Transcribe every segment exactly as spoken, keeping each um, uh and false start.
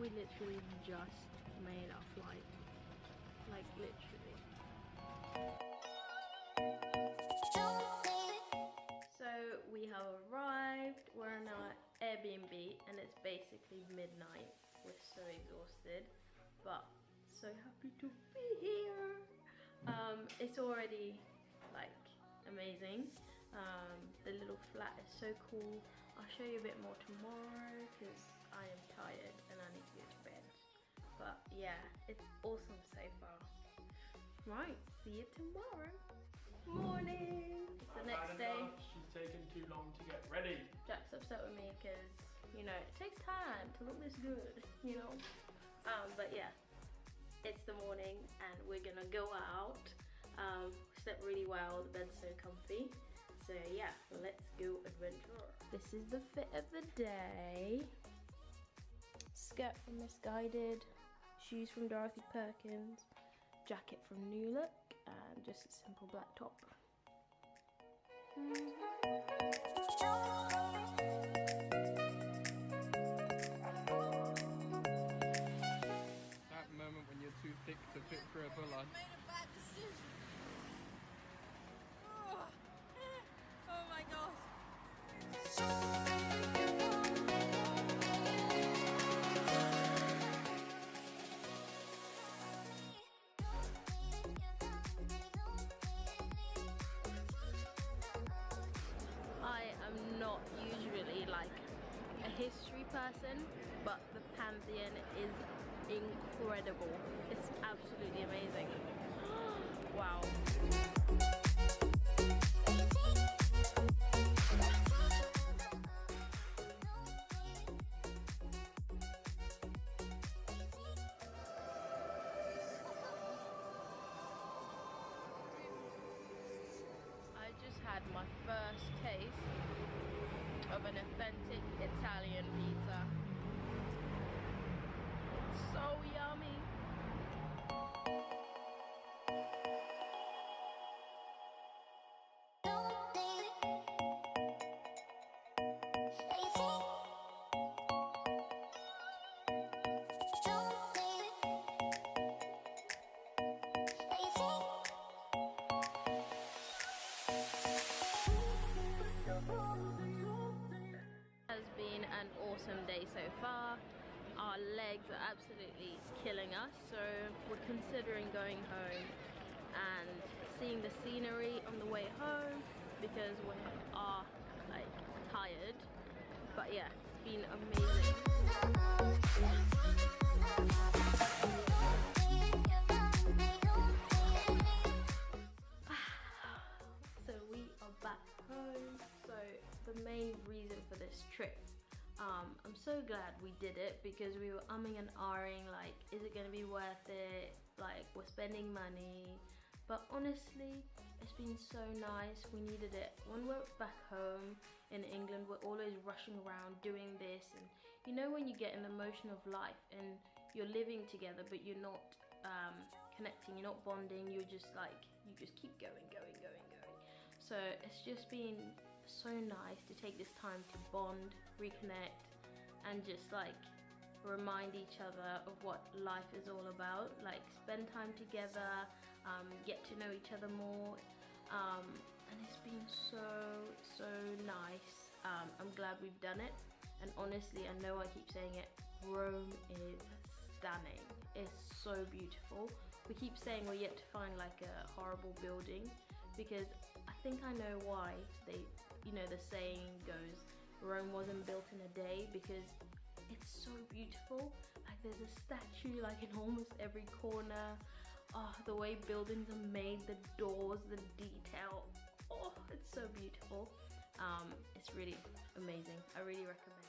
We literally just made our flight. Like literally. So we have arrived. We're in our Airbnb and it's basically midnight. We're so exhausted, but so happy to be here. Um, it's already like amazing. Um, the little flat is so cool. I'll show you a bit more tomorrow because I am tired and I need to go to bed. But yeah, it's awesome so far. Right, see you tomorrow. Morning. It's the I've next had day. enough. She's taken too long to get ready. Jack's upset with me because, you know, it takes time to look this good, you know. Um, but yeah, it's the morning and we're gonna go out. Um, slept really well, the bed's so comfy. So yeah, let's go adventure. This is the fit of the day. Skirt from Misguided, shoes from Dorothy Perkins, jacket from New Look, and just a simple black top. Mm-hmm. That moment when you're too thick to fit for a bulla. I made a bad decision. Oh, oh my gosh. I am not usually like a history person, but the Pantheon is incredible. It's absolutely amazing. Wow. I just had my first taste of an authentic Italian pizza. It's so yummy. Has been an awesome day so far. Our legs are absolutely killing us, so we're considering going home and seeing the scenery on the way home because we are like tired. But yeah, it's been amazing. So we are back home. So the main reason for this trip, um, I'm so glad we did it because we were umming and ahhing like, is it gonna be worth it? Like, we're spending money. But honestly, it's been so nice. We needed it. When we're back home in England, we're always rushing around doing this, and you know when you get in the motion of life and you're living together but you're not um, connecting, you're not bonding, you're just like, you just keep going, going, going, going. So it's just been so nice to take this time to bond, reconnect, and just like remind each other of what life is all about. Like, spend time together, um, get to know each other more, um, and it's been so, so nice. Um, I'm glad we've done it, and honestly, I know I keep saying it, Rome is stunning. It's so beautiful. We keep saying we're yet to find like a horrible building, because I think I know why they, you know, the saying goes, Rome wasn't built in a day, because it's so beautiful. Like, there's a statue like in almost every corner. Oh, the way buildings are made, the doors, the detail. Oh, it's so beautiful. Um, it's really amazing. I really recommend.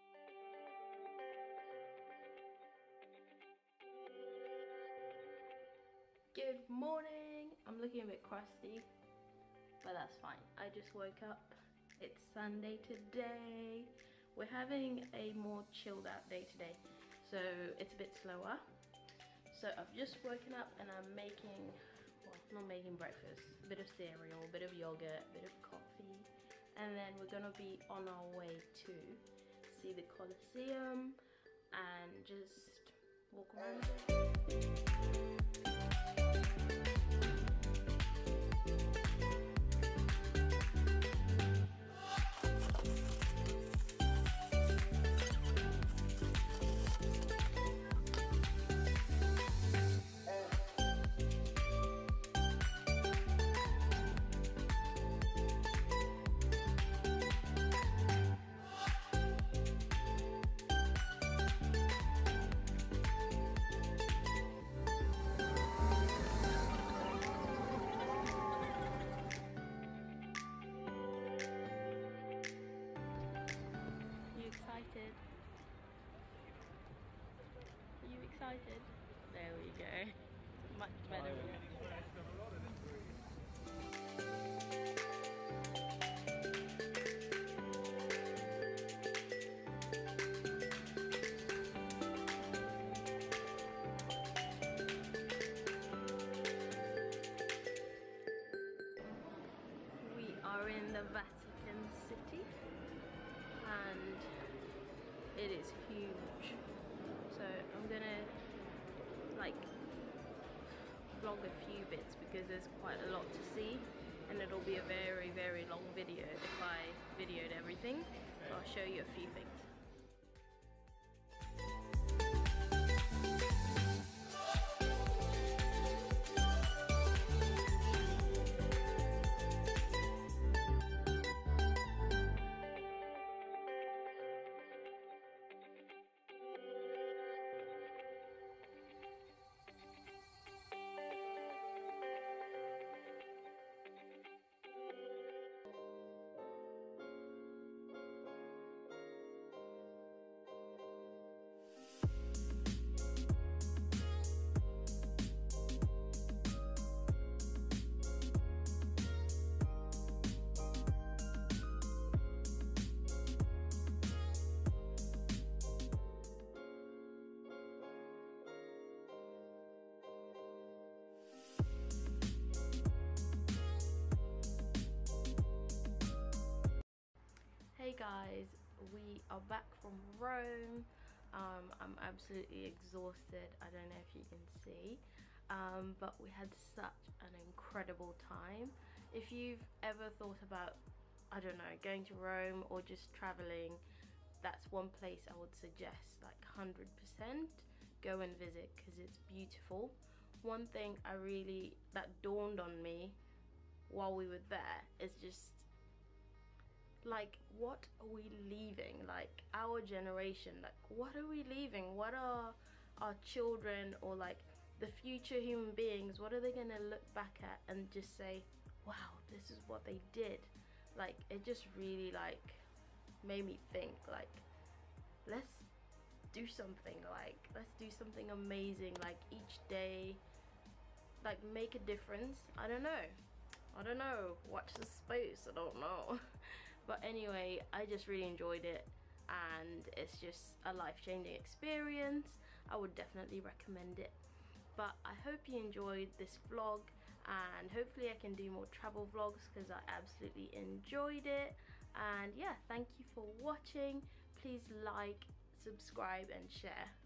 Good morning. I'm looking a bit crusty, but that's fine. I just woke up. It's Sunday today. We're having a more chilled out day today, so it's a bit slower. So I've just woken up and I'm making, well, not making breakfast, a bit of cereal, a bit of yogurt, a bit of coffee, and then we're gonna be on our way to see the Colosseum. and just walk around a bit. Excited? Are you excited? There we go. It's much better. We are in the Vatican City, and it is huge, so I'm gonna like vlog a few bits because there's quite a lot to see, and it'll be a very very long video if I videoed everything, so I'll show you a few things. Hey guys, we are back from Rome. Um, I'm absolutely exhausted. I don't know if you can see, um, but we had such an incredible time. If you've ever thought about, I don't know, going to Rome or just traveling, that's one place I would suggest, like one hundred percent go and visit, because it's beautiful. One thing I really, that dawned on me while we were there is just, like, what are we leaving? Like, our generation, like, what are we leaving? What are our children, or like the future human beings, what are they gonna look back at and just say, wow, this is what they did? Like, it just really like made me think, like, let's do something, like let's do something amazing, like each day, like make a difference. I don't know, I don't know, watch the space, I don't know. But anyway, I just really enjoyed it, and it's just a life-changing experience. I would definitely recommend it. But I hope you enjoyed this vlog, and hopefully I can do more travel vlogs because I absolutely enjoyed it. And yeah, thank you for watching. Please like, subscribe and share.